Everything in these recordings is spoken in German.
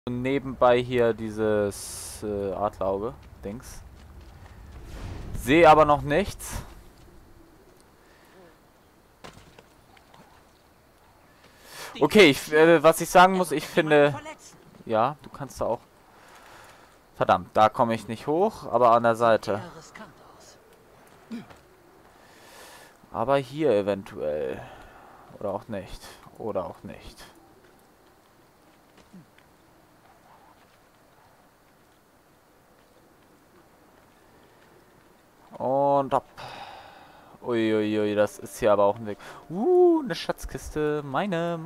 nebenbei hier dieses Adlerauge-Dings. Sehe aber noch nichts. Okay, was ich sagen muss, ich finde... Ja, du kannst da auch... Verdammt, da komme ich nicht hoch, aber an der Seite. Aber hier eventuell. Oder auch nicht. Oder auch nicht. Und ab. Uiuiui, das ist hier aber auch ein Weg. Eine Schatzkiste. Meine.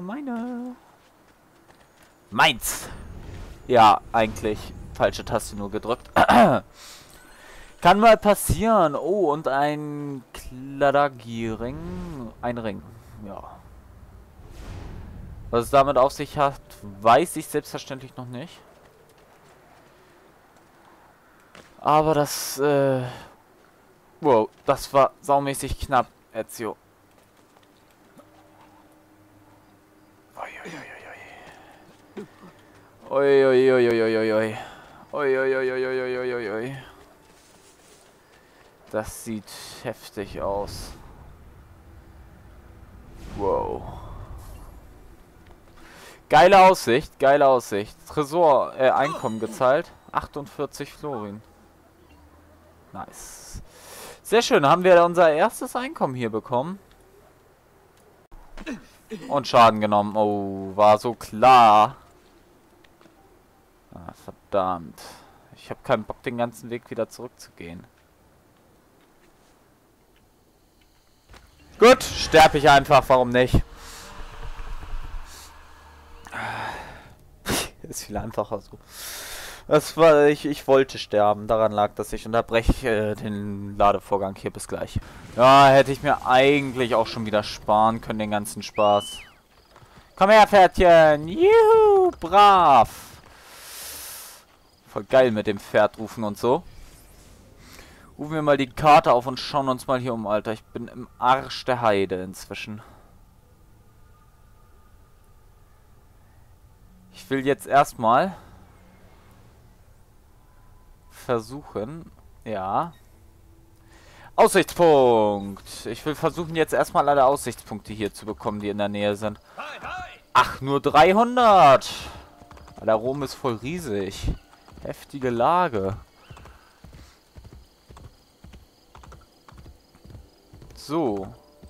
Meins! Ja, eigentlich. Falsche Taste nur gedrückt. Kann mal passieren. Oh, und ein Kladagi-Ring. Ein Ring. Ja. Was es damit auf sich hat, weiß ich selbstverständlich noch nicht. Aber das, wow, das war saumäßig knapp, Ezio. Uiuiuiuiuiui. Uiuiuiuiuiui. Das sieht heftig aus. Wow. Geile Aussicht, geile Aussicht. Tresor, Einkommen gezahlt. 48 Florin. Nice. Sehr schön, haben wir unser erstes Einkommen hier bekommen. Und Schaden genommen. Oh, war so klar. Ah, verdammt. Ich habe keinen Bock, den ganzen Weg wieder zurückzugehen. Gut, sterbe ich einfach, warum nicht? Ist viel einfacher so. Das war, ich wollte sterben, daran lag das. Ich unterbreche den Ladevorgang hier, bis gleich. Ja, hätte ich mir eigentlich auch schon wieder sparen können, den ganzen Spaß. Komm her, Pferdchen! Juhu, brav! Voll geil mit dem Pferd rufen und so. Rufen wir mal die Karte auf und schauen uns mal hier um, Alter. Ich bin im Arsch der Heide inzwischen. Ich will jetzt erstmal versuchen, ja. Aussichtspunkt. Ich will versuchen jetzt erstmal alle Aussichtspunkte hier zu bekommen, die in der Nähe sind. Ach, nur 300. Der Rom ist voll riesig. Heftige Lage. So.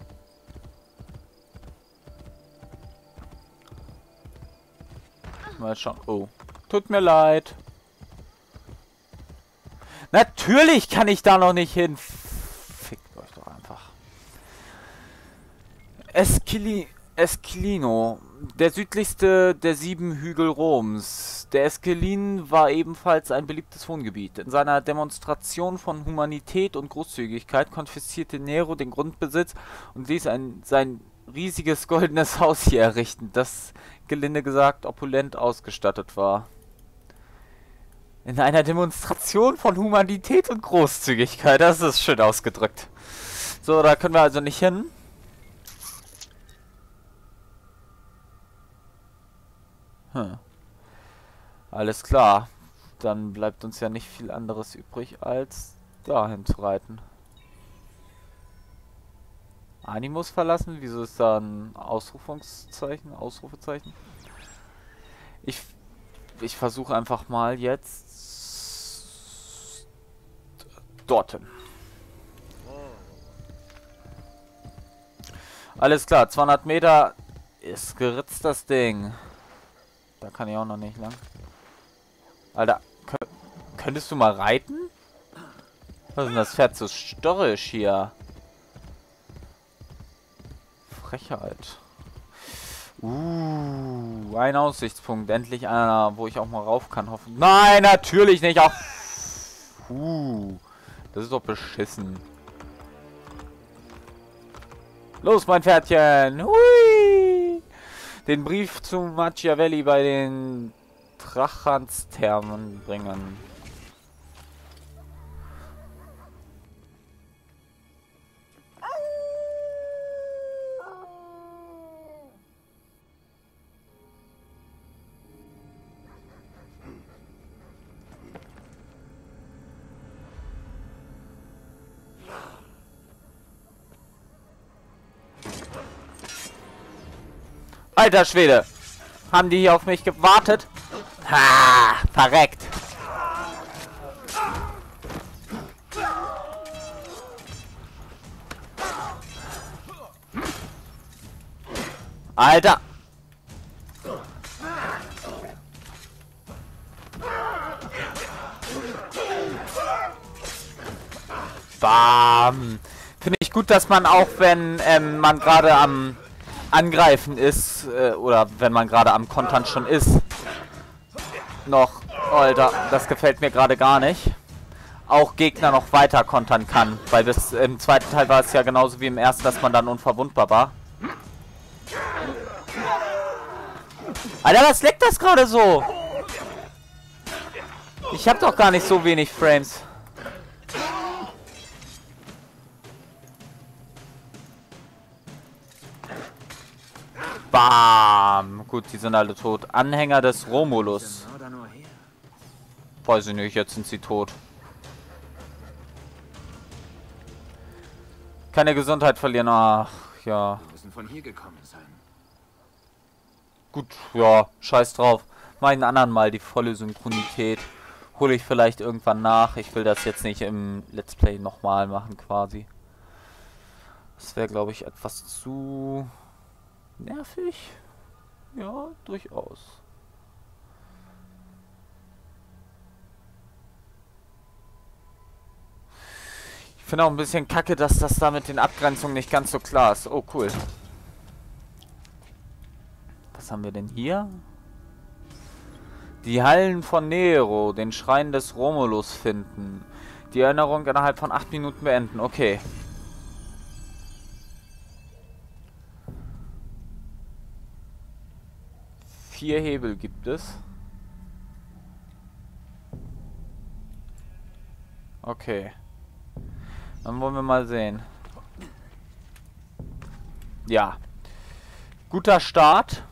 Mal schauen. Oh. Tut mir leid. Natürlich kann ich da noch nicht hin. Fickt euch doch einfach. Esquilino. Der südlichste der 7 Hügel Roms. Der Esquilin war ebenfalls ein beliebtes Wohngebiet. In seiner Demonstration von Humanität und Großzügigkeit konfiszierte Nero den Grundbesitz und ließ sein riesiges goldenes Haus hier errichten, das, gelinde gesagt, opulent ausgestattet war. In einer Demonstration von Humanität und Großzügigkeit, das ist schön ausgedrückt. So, da können wir also nicht hin. Alles klar. Dann bleibt uns ja nicht viel anderes übrig, als dahin zu reiten. Animus verlassen? Wieso ist da ein Ausrufungszeichen? Ausrufezeichen? Ich versuche einfach mal jetzt dorthin. Alles klar, 200 Meter ist geritzt das Ding. Da kann ich auch noch nicht lang. Alter, könntest du mal reiten? Was ist denn das Pferd so störrisch hier? Frechheit. Ein Aussichtspunkt. Endlich einer, wo ich auch mal rauf kann. Hoffen. Nein, natürlich nicht. Auch. Das ist doch beschissen. Los, mein Pferdchen. Hui. Den Brief zu Machiavelli bei den Drachansthermen bringen. Alter Schwede. Haben die hier auf mich gewartet? Ha! Verreckt. Alter. Bam. Finde ich gut, dass man auch, wenn man gerade am Angreifen ist, oder wenn man gerade am Kontern schon ist, noch, Alter, das gefällt mir gerade gar nicht, auch Gegner noch weiter kontern kann. Weil bis im zweiten Teil war es ja genauso wie im ersten, dass man dann unverwundbar war. Alter, was leckt das gerade so? Ich hab doch gar nicht so wenig Frames. Bam! Gut, die sind alle tot. Anhänger des Romulus. Weiß ich nicht, jetzt sind sie tot. Keine Gesundheit verlieren. Ach, ja. Wir müssen von hier gekommen sein. Gut, ja, scheiß drauf. Mach einen anderen Mal die volle Synchronität. Hole ich vielleicht irgendwann nach. Ich will das jetzt nicht im Let's Play nochmal machen, quasi. Das wäre, glaube ich, etwas zu nervig. Ja, durchaus. Ich finde auch ein bisschen kacke, dass das da mit den Abgrenzungen nicht ganz so klar ist. Oh, cool. Was haben wir denn hier? Die Hallen von Nero, den Schrein des Romulus finden. Die Erinnerung innerhalb von 8 Minuten beenden. Okay. Vier Hebel gibt es. Okay. Dann wollen wir mal sehen. Ja. Guter Start.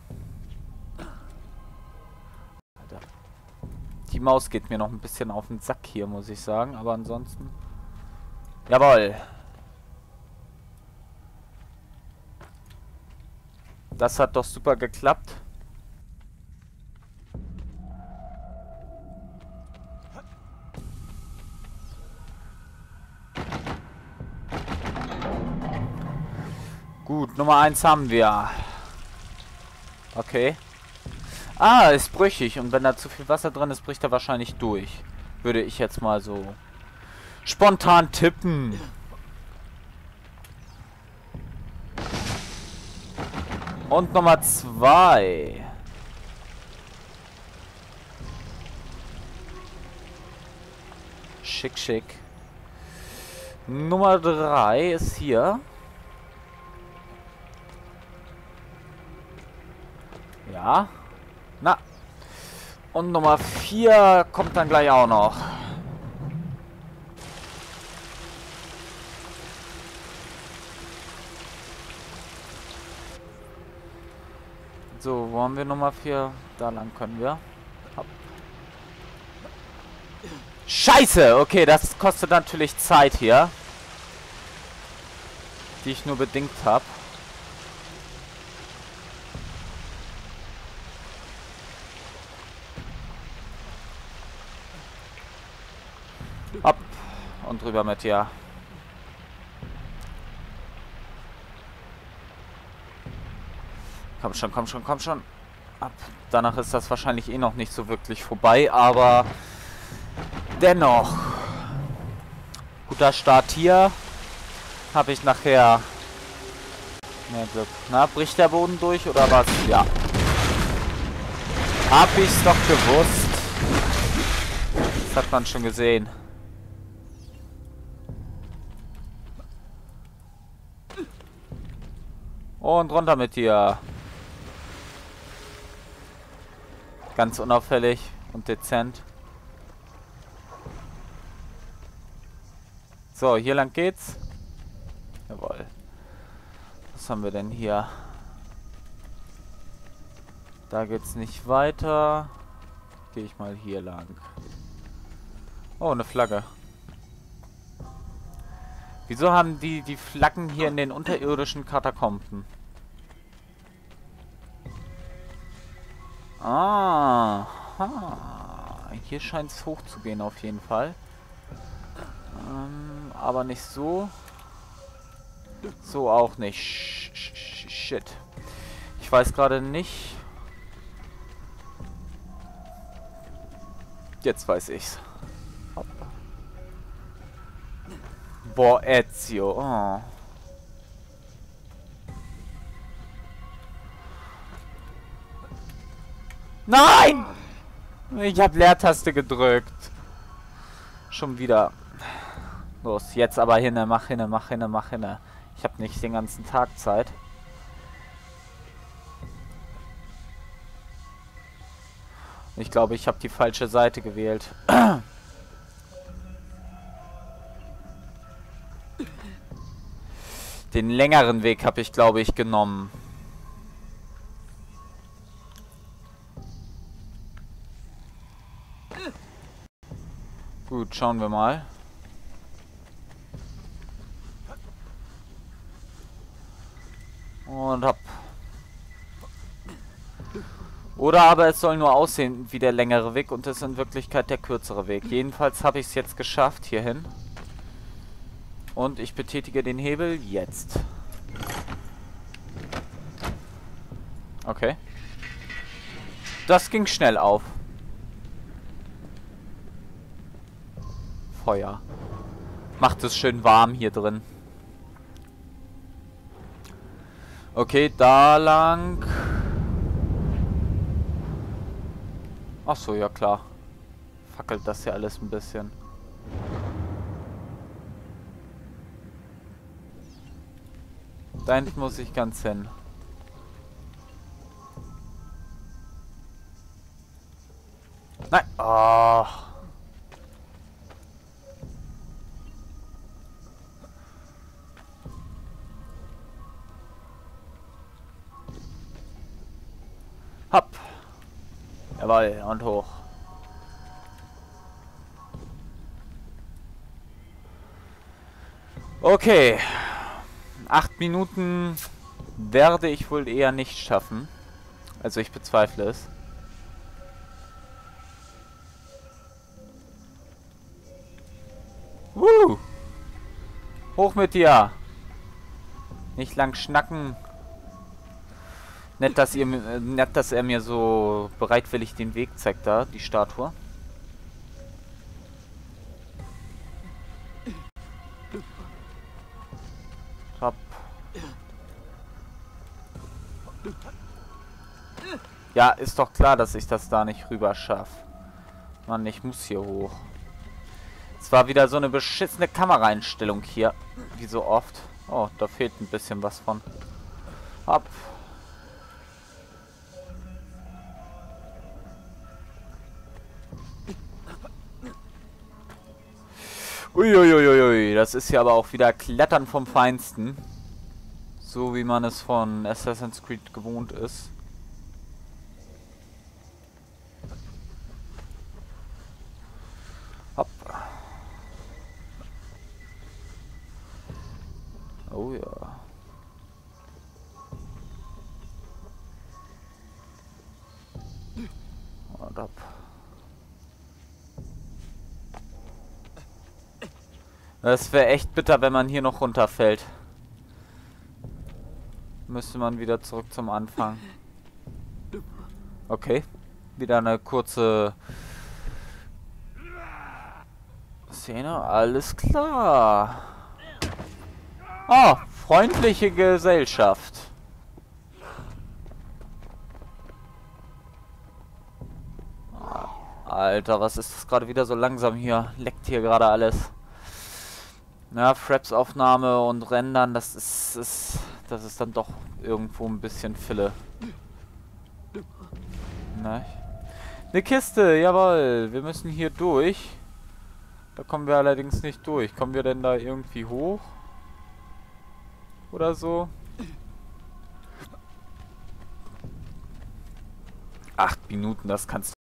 Die Maus geht mir noch ein bisschen auf den Sack hier, muss ich sagen. Aber ansonsten... Jawohl. Das hat doch super geklappt. Gut, Nummer 1 haben wir. Okay. Ah, ist brüchig. Und wenn da zu viel Wasser drin ist, bricht er wahrscheinlich durch. Würde ich jetzt mal so spontan tippen. Und Nummer 2. Schick, schick. Nummer 3 ist hier. Ja. Na. Und Nummer 4 kommt dann gleich auch noch. So, wo haben wir Nummer 4? Da lang können wir. Hopp. Scheiße! Okay, das kostet natürlich Zeit hier. Die ich nur bedingt habe. Ab und drüber mit dir. Komm schon, komm schon, komm schon. Ab. Danach ist das wahrscheinlich eh noch nicht so wirklich vorbei, aber dennoch. Guter Start hier. Habe ich nachher mehr Glück. Na, bricht der Boden durch oder was? Ja. Hab ich's doch gewusst. Das hat man schon gesehen. Und runter mit dir. Ganz unauffällig und dezent. So, hier lang geht's. Jawohl. Was haben wir denn hier? Da geht's nicht weiter. Gehe ich mal hier lang. Oh, eine Flagge. Wieso haben die Flaggen hier in den unterirdischen Katakomben? Ah. Hier scheint es hoch zu gehen auf jeden Fall. Aber nicht so. So auch nicht. Shit. Ich weiß gerade nicht. Jetzt weiß ich's. Hopp. Boah, Ezio. Oh. Nein! Ich habe Leertaste gedrückt. Schon wieder. Los, jetzt aber hinne, mach hinne, mach hinne, mach hinne. Ich habe nicht den ganzen Tag Zeit. Ich glaube, ich habe die falsche Seite gewählt. Den längeren Weg habe ich, glaube ich, genommen. Gut, schauen wir mal. Und hopp. Oder aber es soll nur aussehen wie der längere Weg und es ist in Wirklichkeit der kürzere Weg. Jedenfalls habe ich es jetzt geschafft hierhin. Und ich betätige den Hebel jetzt. Okay. Das ging schnell auf. Feuer. Macht es schön warm hier drin. Okay, da lang. Ach so, ja klar. Fackelt das ja alles ein bisschen. Da hinten muss ich ganz hin. Nein. Oh. Hopp. Jawohl, und hoch. Okay. 8 Minuten werde ich wohl eher nicht schaffen. Also ich bezweifle es. Hoch mit dir! Nicht lang schnacken. Nett, dass er mir so bereitwillig den Weg zeigt da, die Statue. Hopp. Ja, ist doch klar, dass ich das da nicht rüber schaffe. Mann, ich muss hier hoch. Es war wieder so eine beschissene Kameraeinstellung hier. Wie so oft. Oh, da fehlt ein bisschen was von. Hopp. Uiuiuiui, das ist ja aber auch wieder Klettern vom Feinsten. So wie man es von Assassin's Creed gewohnt ist. Hopp. Oh ja. Und hopp. Das wäre echt bitter, wenn man hier noch runterfällt. Müsste man wieder zurück zum Anfang. Okay. Wieder eine kurze Szene. Alles klar. Oh, freundliche Gesellschaft. Alter, was ist das gerade wieder so langsam hier? Leckt hier gerade alles. Ja, Fraps-Aufnahme und Rendern, das ist dann doch irgendwo ein bisschen Fille. Ne? Eine Kiste, jawohl. Wir müssen hier durch. Da kommen wir allerdings nicht durch. Kommen wir denn da irgendwie hoch? Oder so? 8 Minuten, das kannst du